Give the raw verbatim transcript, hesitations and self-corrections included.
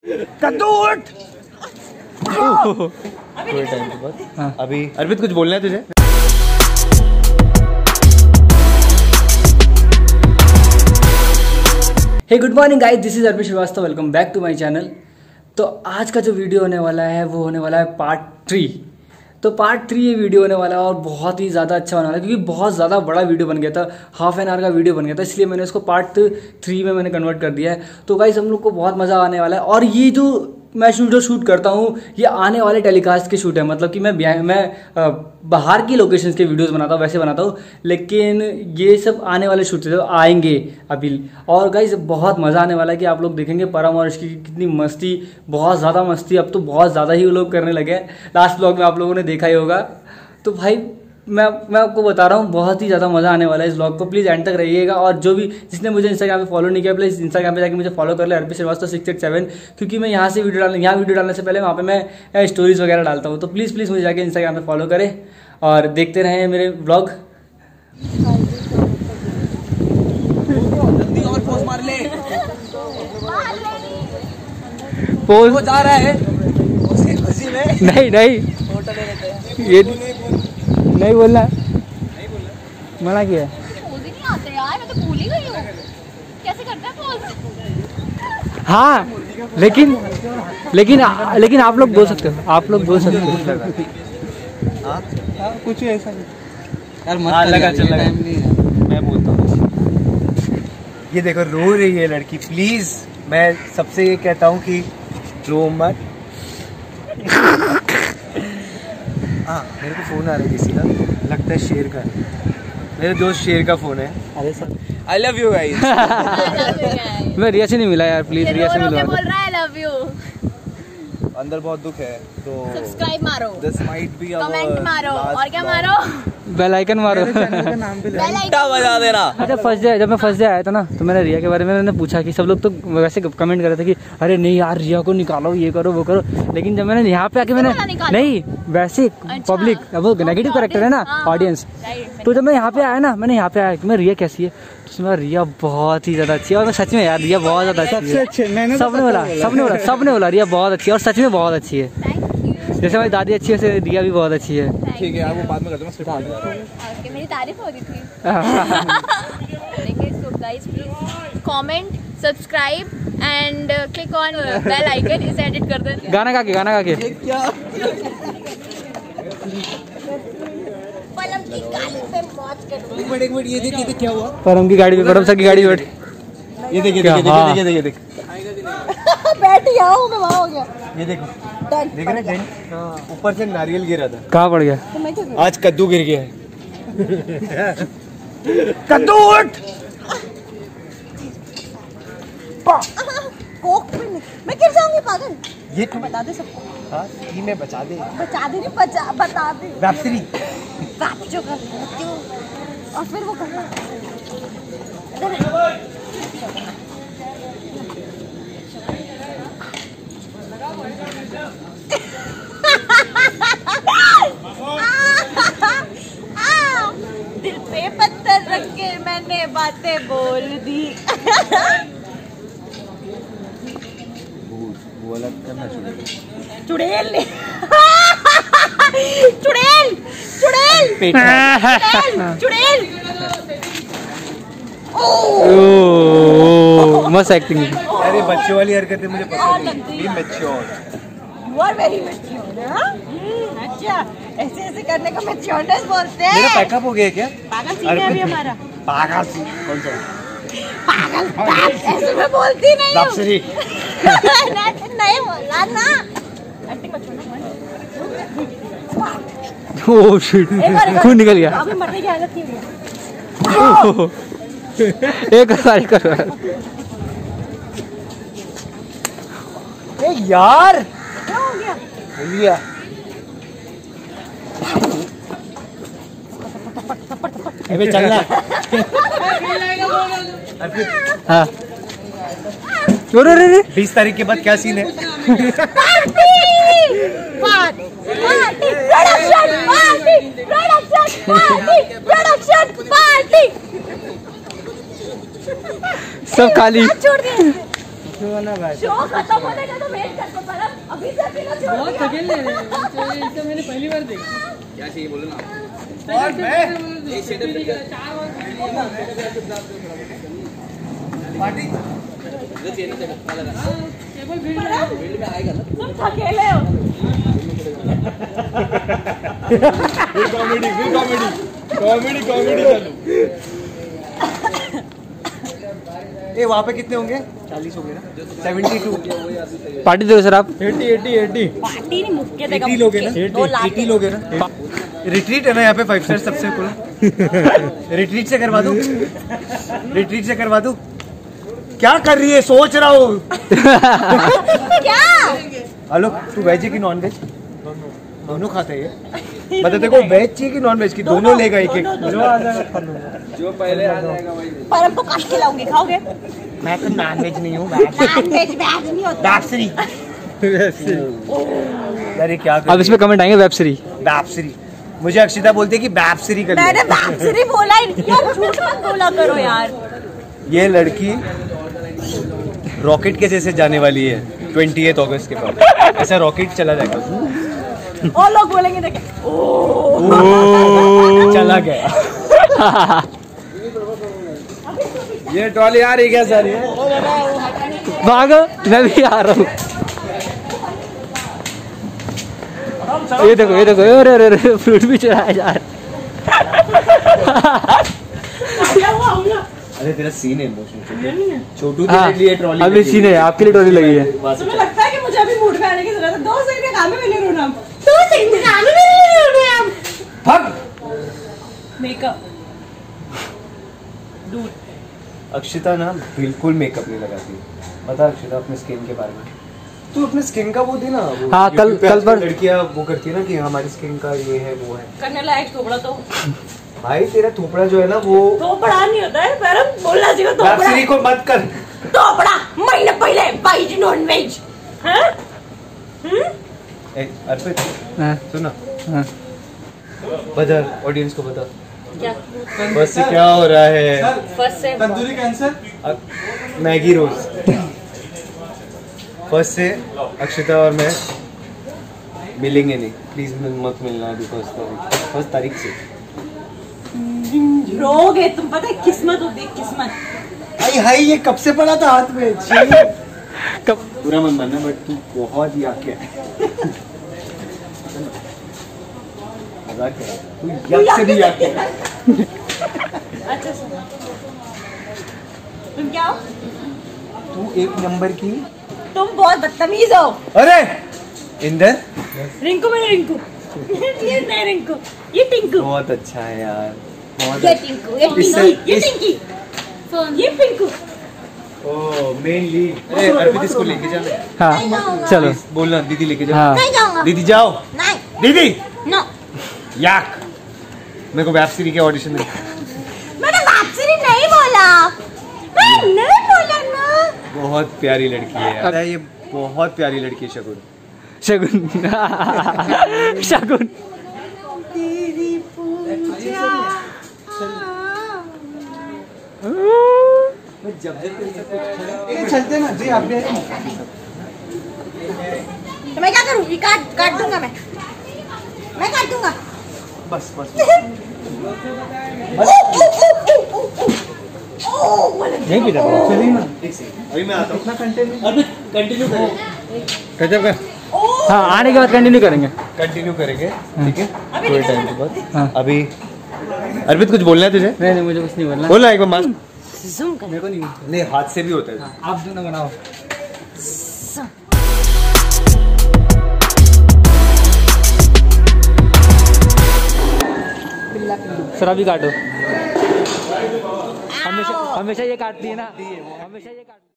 कद्दू उठ। थोड़े टाइम के बाद हाँ। अभी अर्पित कुछ बोलना है तुझे? Hey good morning guys, this is Arpit Srivastava, welcome back to my channel. तो आज का जो वीडियो होने वाला है वो होने वाला है पार्ट थ्री। तो पार्ट थ्री ये वीडियो होने वाला है और बहुत ही ज़्यादा अच्छा होने वाला है क्योंकि बहुत ज़्यादा बड़ा वीडियो बन गया था, हाफ एन आवर का वीडियो बन गया था, इसलिए मैंने उसको पार्ट थ्री में मैंने कन्वर्ट कर दिया है। तो गाइस हम लोग को बहुत मज़ा आने वाला है और ये जो मैं वीडियो शूट करता हूँ ये आने वाले टेलीकास्ट के शूट है, मतलब कि मैं मैं बाहर की लोकेशंस के वीडियोस बनाता हूँ, वैसे बनाता हूँ, लेकिन ये सब आने वाले शूट जो आएंगे अभी। और गाइस बहुत मज़ा आने वाला है कि आप लोग देखेंगे परम और इसकी कितनी मस्ती, बहुत ज़्यादा मस्ती, अब तो बहुत ज़्यादा ही वो लोग करने लगे हैं। लास्ट ब्लॉग में आप लोगों ने देखा ही होगा। तो भाई मैं मैं आपको बता रहा हूँ बहुत ही ज़्यादा मज़ा आने वाला है इस व्लॉग को, प्लीज़ एंड तक रहिएगा। और जो भी जिसने मुझे इंस्टाग्राम पे फॉलो नहीं किया, प्लीज़ इंस्टाग्राम पे जाकर मुझे फॉलो कर ले, Arpit Srivastava six eight seven, क्योंकि मैं यहाँ से वीडियो डालने यहाँ वीडियो डालने से पहले वहाँ पे मैं स्टोरीज़ वगैरह डालता हूँ। तो प्लीज़ प्लीज़ मुझे जाकर इंस्टाग्राम पे फॉलो करें और देखते रहें मेरे व्लॉग। जल्दी और पोज मार ले। पोज वो जा रहा है उसकी खुशी में। नहीं नहीं फोटो ले लेते हैं। ये नहीं बोलना, नहीं बोलना मना किया। पोज ही नहीं आते यार, मैं तो भूल ही गई हूँ कैसे करते हैं पोज। हाँ लेकिन लेकिन लेकिन आप लोग बोल सकते हो, आप लोग बोल सकते हो। हाँ कुछ ऐसा यार मत हाँ, लगा चल लगा नहीं। मैं बोलता हूँ। ये देखो रो रही है लड़की, प्लीज मैं सबसे ये कहता हूँ कि रो मत। हाँ मेरे को फोन आ रहा है किसी का, लगता है शेर का, मेरे दोस्त शेर का फोन है। अरे sir I love you guys. मैं रिया से नहीं मिला यार, प्लीज रिया से मिलवा बोल रहा है लव यू। अंदर बहुत दुख है तो सब्सक्राइब मारो, दिस माइट बी कमेंट मारो और क्या मारो, बेल आइकन मारो। बेल आइकन बजा देना। अच्छा फर्स्ट डे जब मैं फर्स्ट डे आया था ना तो मैंने रिया के बारे में मैंने पूछा कि सब लोग तो वैसे कमेंट कर रहे थे कि अरे नहीं यार रिया को निकालो, ये करो वो करो, लेकिन जब मैंने यहाँ पे आके मैंने नहीं वैसे पब्लिक वो नेगेटिव कैरेक्टर है ना ऑडियंस, तो जब मैं यहाँ पे आया ना मैंने यहाँ पे आया कि मैं रिया कैसी है, तो उसमें रिया बहुत ही ज्यादा अच्छी है। और मैं सच में यार रिया बहुत ज्यादा अच्छी है, सबने बोला सबने बोला सबने बोला रिया बहुत अच्छी है और सच में बहुत अच्छी है। जैसे हमारी दादी अच्छी है वैसे रिया भी बहुत अच्छी है। ठीक है यार वो बाद में कर दूंगा। ओके मेरी तारीफ हो रही थी। So guys please comment, subscribe and click on bell icon. इसे एडिट कर देना। गाना गा के गाना गा के क्या पलम की गाली पे मौज कर। एक मिनट एक मिनट ये देख ये देख क्या हुआ। परम की गाड़ी पे परम सर की गाड़ी पे बैठ, ये देखिए क्या? देखिए हाँ। देखिए देखिए बैठ जाओ मैं वहां हो गया। ये देखो देख रहे हैं, ऊपर से नारियल गिरा था, कहाँ पड़ गया? तो मैं क्या आज कद्दू गिर गया है। कद्दू उठ। कोक पे नहीं मैं गिर जाऊंगी पागल। ये तू बता दे सबको। हाँ ई में बचा दे, बचा दे नहीं बचा बता दे। रात्रि बात जो कर क्यों और फिर वो करना। दिल पे पत्थर रख के मैंने बातें बोल दी। वो अलग करना चाहिए। चुड़ैल ने चुड़ैल चुड़ैल चुड़ैल चुड़ैल। ओह मस्त एक्टिंग। अरे बच्चों वाली हरकतें मुझे पसंद नहीं। Be mature. You are very mature, हाँ? हम्म, अच्छा ऐसे ऐसे करने को मैच्योरनेस बोलते हैं। मेरा पैकअप हो गया क्या? पागल सीन है अभी हमारा। पागल सी कौन सा? पागल बाप ऐसे मैं बोलती नहीं हूँ। दापसरी। नहीं नहीं बोला ना। एक्टिंग मत छोड़ना। ओह शिट, खून निकल गया। अभी मरने की हालत नहीं है। एक सारी कर। ए यार क्या हो गया? भूलिया। अबे चलना। हाँ अरे अरे बीस तारीख के बाद क्या सीन है? Party party production party production party production party. सब खाली। छोड़ दिए शो खत्म होने का तो वेट करते पर अभी से अभी ना छोड़ बहुत थके ले रहे हैं तो मैंने पहली बार देखा। क्या चाहिए बोलो ना और मैं पार्टी फील्ड में आएगा ना तुम थकेले हो। कॉमेडी फिर कॉमेडी कॉमेडी कॉमेडी चालू। ए वहाँ पे कितने होंगे? चालीस हो गए ना? Seventy two. पार्टी दो सर आप। एटी एटी एटी पार्टी नहीं मुक्के देगा। एटी लोग हैं ना? दो लाख एटी लोग हैं ना? रिट्रीट है ना यहाँ पे फाइव स्टार सबसे कुल। रिट्रीट से करवा दूँ? रिट्रीट से करवा दूँ? क्या कर रही है? सोच रहा हूँ। क्या? हेलो तू वेज है कि नॉन वेज? दोनों खाते हैं। मतलब देखो वेज चाहिए कि नॉन वेज की? दोनों लेगा एक एक। जो आ जाएगा जो पहले आ जाएगा वही पर हमको काट के लाऊंगी, खाओगे? मैं तो नॉन वेज नहीं हूँ। नॉन वेज वेज नहीं होता। बैप्सरी। अरे क्या कर अब इसमें कमेंट आएंगे वेबसरी। बैप्सरी। मुझे अक्षिता बोलती है कि बैप्सरी कर मैंने बापसरी बोला है यार, झूठ मत बोला करो यार। ये लड़की रॉकेट के जैसे जाने वाली है ट्वेंटी अगस्त के बाद। ऐसा रॉकेट चला जाएगा और लोग बोलेंगे देखे ओ चला गया। ये ट्रॉली आ रही क्या सर? ये भागो मैं भी आ रहा हूँ। ये देखो ये देखो अरे अरे अरे फ्रूट भी चुराया जा रहा अरे तेरा सीन है इमोशनल। छोटू हाँ, के लिए ट्रॉली अभी सीन है आपके लिए ट्रॉली लगी है। तुम्हें लगता है कि मुझे अभी मूड में आने की जरूरत है? दो सेकंड के काम में नहीं रोना। दो सेकंड के काम में नहीं रोना। भाग। मेकअप अक्षिता ना बिल्कुल मेकअप नहीं लगाती। बता अक्षिता अपने स्किन के बारे में। तू अपने स्किन का वो दे ना। वो हाँ, कल- YouTube पे कल आजकल पर- लड़कियां वो करती है ना कि हमारी स्किन का ये है वो है। करने लायक थोड़ा तो भाई तेरा थोपड़ा जो है ना वो थोपड़ा नहीं होता है, पर बोलना चाहिए थोपड़ा। बैप्सरी को मत कर। थोपड़ा महीने पहले वाइट नॉन वेज। हाँ? ए, अर्पित हाँ, सुना हाँ। बता ऑडियंस को बता क्या? बस से क्या हो रहा है? फर्स्ट से तंदूरी कैंसर मैगी रोज। फर्स्ट से अक्षिता और मैं मिलेंगे नहीं। प्लीज मत मिलना अभी फर्स्ट तारीख फर्स्ट तारीख से। रोगे तुम, पता है किस्मत होती है किस्मत। आई हाय ये कब से पड़ा था हाथ में? कब पूरा मन मानना बट तू बहुत ही आके मजाक कर रहा है। तू यक से भी आके अच्छा सुनो, तुम क्या हो? तू एक नंबर की। तुम बहुत बदतमीज हो। अरे इंदर रिंकू मेरे रिंकू। ये नहीं रिंकू, ये टिंकू। बहुत अच्छा है यार। बहुत ये अच्छा। टिंकू, ये इससे- टिंकी, ये इस- टिंकी, ये पिंकू। ओ मेन लीड। अरे अर्पित इसको लेके जा। हाँ चलो प्लीज, बोलना दीदी लेके जाओ। हाँ नहीं जाऊंगा। दीदी जाओ। नहीं, दीदी नो। याक मेरे को वेब सीरीज के ऑडिशन दे। मैंने बापसरी नहीं बोला, मैं नहीं बोला ना। बहुत प्यारी लड़की है यार। ये बहुत प्यारी लड़की है शगुन। शगुन शगुन तेरी पूजा। चलते ना जी आप भी। तो मैं क्या करूँ? काट काट दूंगा मैं मैं काट दूंगा। बस बस नहीं पीटा चलिए ना एक सेकंड अभी मैं आता हूँ। इतना कंटिन्यू कंटिन्यू गजब का। हाँ आने के बाद कंटिन्यू करेंगे। कंटिन्यू करेंगे ठीक है थोड़े टाइम के बाद। हाँ। अभी अर्पित कुछ बोलना है तुझे? नहीं नहीं मुझे कुछ नहीं बोलना। बोला एक बार मास्क। जूम कर। मेरे को नहीं नहीं हाथ से भी होता है। आप जो ना बनाओ। सर अभी काटो। हमेशा हमेशा ये काटती है ना हमेशा ये काट